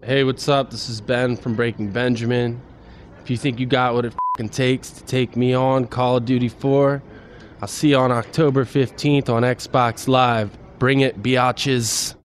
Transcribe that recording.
Hey, what's up? This is Ben from Breaking Benjamin. If you think you got what it f***ing takes to take me on Call of Duty 4, I'll see you on October 15th on Xbox Live. Bring it, biatches.